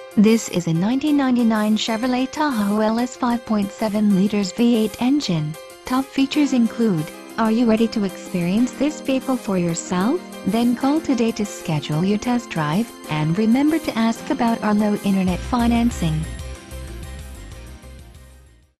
This is a 1999 Chevrolet Tahoe LS 5.7 liters V8 engine. Top features include: are you ready to experience this vehicle for yourself? Then call today to schedule your test drive, and remember to ask about our low internet financing.